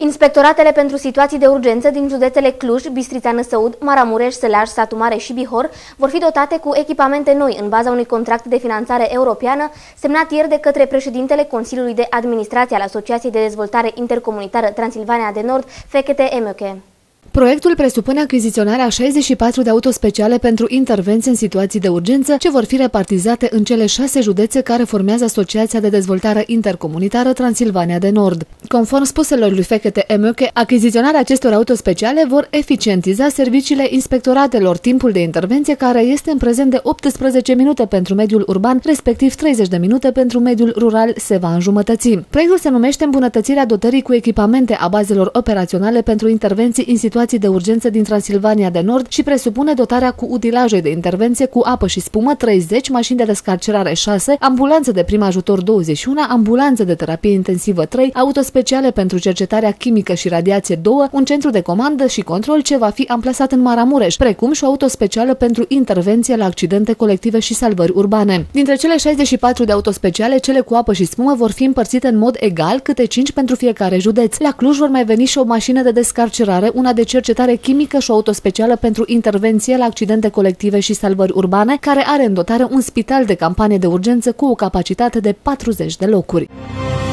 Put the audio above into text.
Inspectoratele pentru situații de urgență din județele Cluj, Bistrița, Năsăud, Maramureș, Sălaj, Satu Mare și Bihor vor fi dotate cu echipamente noi în baza unui contract de finanțare europeană semnat ieri de către președintele Consiliului de Administrație al Asociației de Dezvoltare Intercomunitară Transilvania de Nord, Fekete Emöke. Proiectul presupune achiziționarea 64 de autospeciale pentru intervenții în situații de urgență, ce vor fi repartizate în cele 6 județe care formează Asociația de Dezvoltare Intercomunitară Transilvania de Nord. Conform spuselor lui Fekete Emöke, achiziționarea acestor autospeciale vor eficientiza serviciile inspectoratelor, timpul de intervenție care este în prezent de 18 minute pentru mediul urban, respectiv 30 de minute pentru mediul rural, se va înjumătăți. Proiectul se numește Îmbunătățirea dotării cu echipamente a bazelor operaționale pentru intervenții în situații de urgență din Transilvania de Nord și presupune dotarea cu utilaje de intervenție cu apă și spumă 30, mașini de descarcerare 6, ambulanțe de prim ajutor 21, ambulanțe de terapie intensivă 3, autospeciale pentru cercetarea chimică și radiație 2, un centru de comandă și control ce va fi amplasat în Maramureș, precum și o autospecială pentru intervenție la accidente colective și salvări urbane. Dintre cele 64 de autospeciale, cele cu apă și spumă vor fi împărțite în mod egal, câte 5 pentru fiecare județ. La Cluj vor mai veni și o mașină de descarcerare, una de cercetare chimică și o autospecială pentru intervenție la accidente colective și salvări urbane, care are în dotare un spital de campanie de urgență cu o capacitate de 40 de locuri.